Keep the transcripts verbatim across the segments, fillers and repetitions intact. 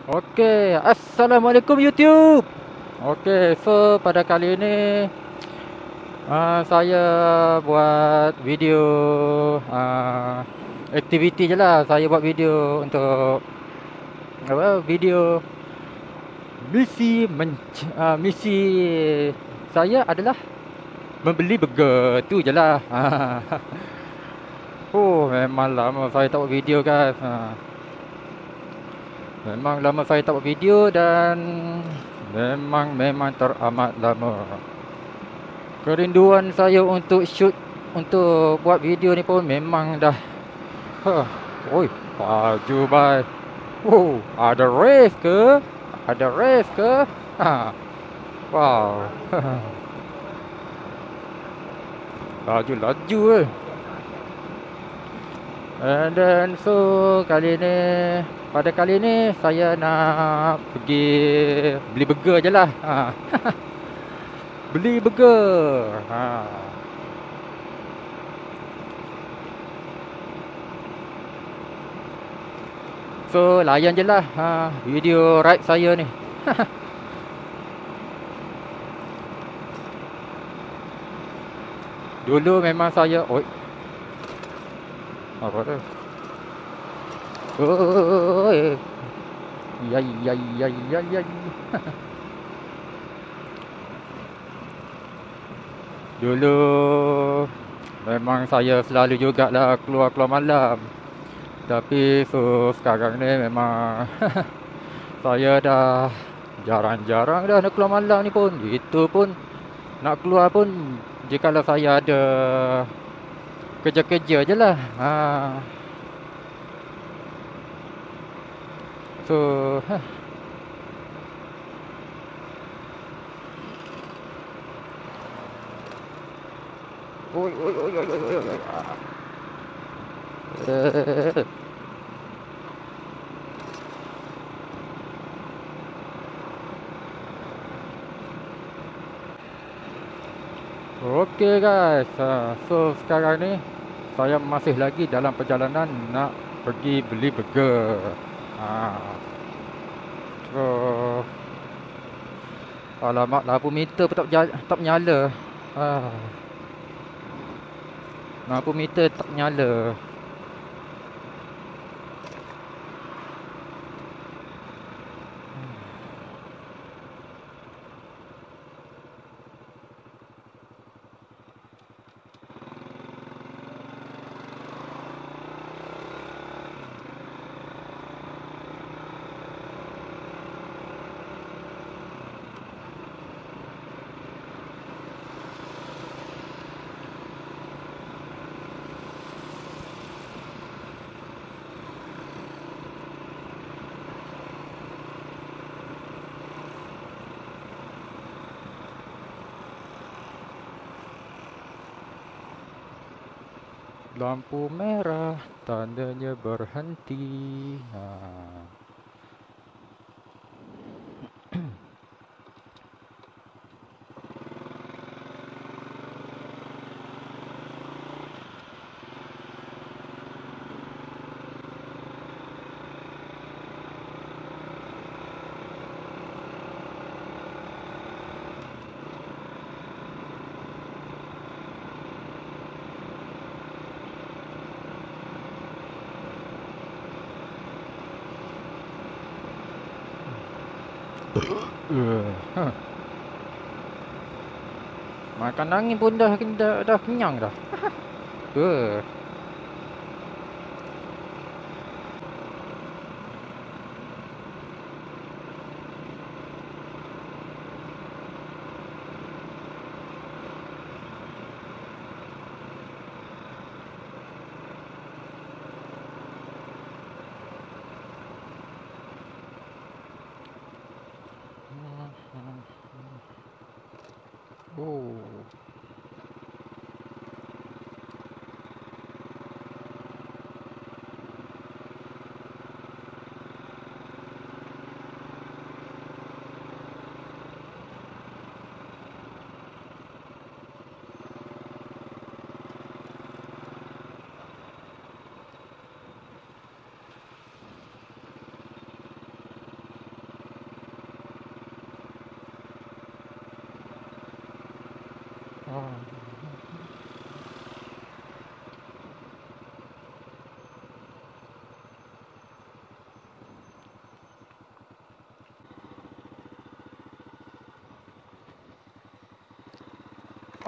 Okey, Assalamualaikum YouTube. Okey, so pada kali ini uh, saya buat video uh, aktiviti je lah. Saya buat video untuk apa? Video misi men, uh, misi saya adalah membeli burger. Tu je lah. Oh, memang lama saya tak buat video guys. Ha. Memang lama saya tak buat video dan memang memang teramat lama. Kerinduan saya untuk shoot, untuk buat video ni pun memang dah. Huh. Oi, baju bai. Oh, ada race ke? Ada race ke? Ha. Wow. Laju laju eh. And then so kali ni, pada kali ni saya nak pergi beli burger je lah. Ha. Beli burger. Ha. So layan je lah ha, video ride saya ni. Dulu memang saya, oi. Apa tu? Oi. Ya ya ya ya ya. Dulu memang saya selalu jugalah keluar-keluar malam. Tapi so sekarang ni memang saya dah jarang-jarang dah nak keluar malam ni pun. Itu pun nak keluar pun jikalau saya ada kerja-kerja je lah. Ha. So huh. Oi oi oi oi oi oi. Eh. Okey guys, ha, so sekarang ni saya masih lagi dalam perjalanan nak pergi beli burger. Ha. So alamak, lampu meter pun tak berja- tak menyala. Ha. Lampu meter tak menyala. Lampu merah, tandanya berhenti. Ha. Uh, huh. Makan angin pun dah dah, dah kenyang dah. Uh. Oh.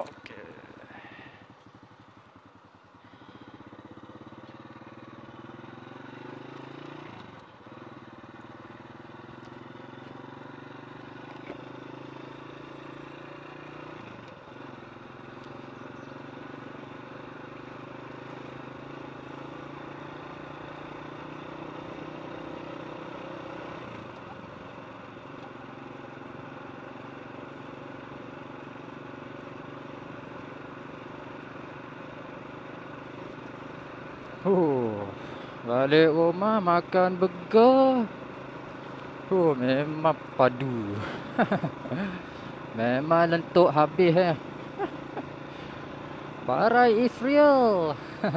Okey. Huh, balik rumah makan burger. Huh, memang padu. Memang lentuk habis eh. Barai is real.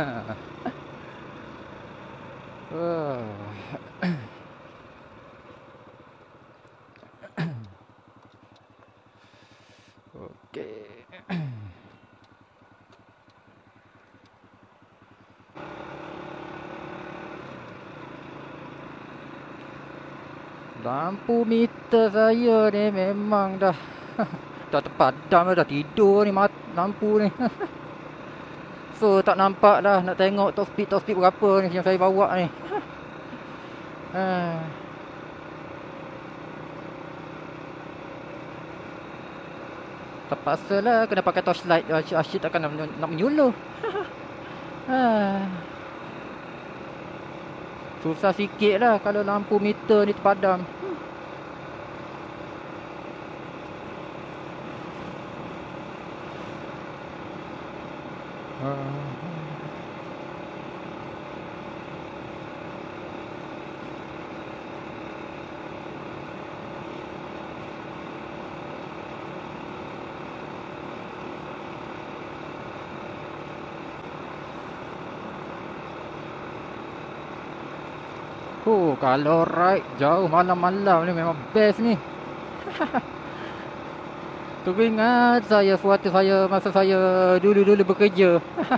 Wah. Okey. Lampu meter saya ni memang dah dah terpadam dah, tidur ni mat, lampu ni. So tak nampak dah, nak tengok top speed top speed berapa ni yang saya bawa ni. Ha. Terpaksa lah kena pakai torchlight. Asyik takkan nak, nak menyuluh. Ha. Susah sikit lah kalau lampu meter ni terpadam. Hmm. Oh, kalau ride jauh malam-malam ni memang best ni. Teringat saya suatu saya masa saya dulu-dulu bekerja.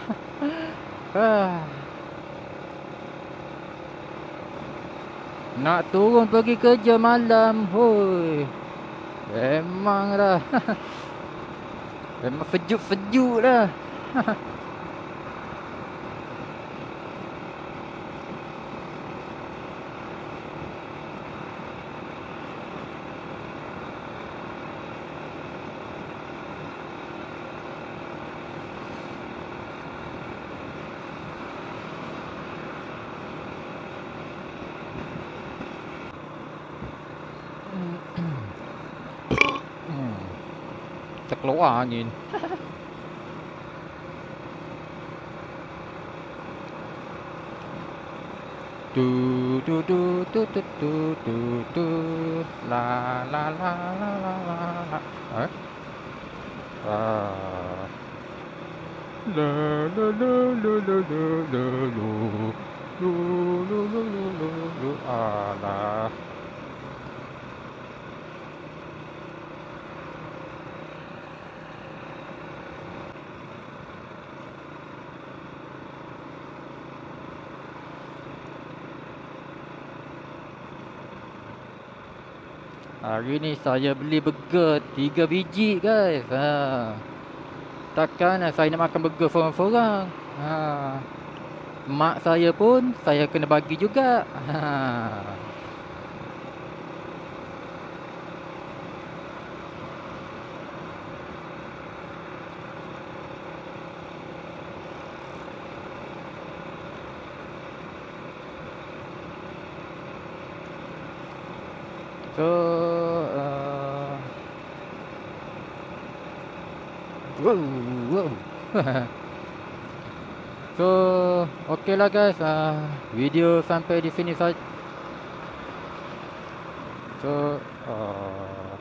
Nak turun pergi kerja malam, hoi. Memang dah. Memang sejuk-sejuk dah. Terkeluar angin. Du du du du du du du du la la la la la la la. Eh? Ah. La la la la la la la lu lu lu lu lu lu lu ala. Hari ni saya beli burger tiga biji guys. Ha. Takkan saya nak makan burger seorang-seorang. Ha. Mak saya pun saya kena bagi juga. Ha. So uh, wow, wow. So okey lah guys, uh, video sampai di sini saja. So uh,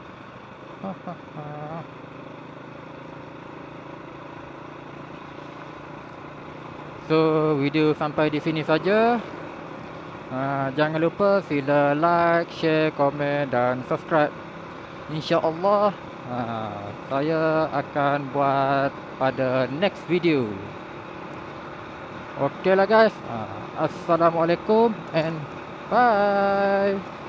so video sampai di sini saja. Uh, jangan lupa sila like, share, komen dan subscribe. InsyaAllah uh, saya akan buat pada next video. Okay lah guys. uh, Assalamualaikum and bye.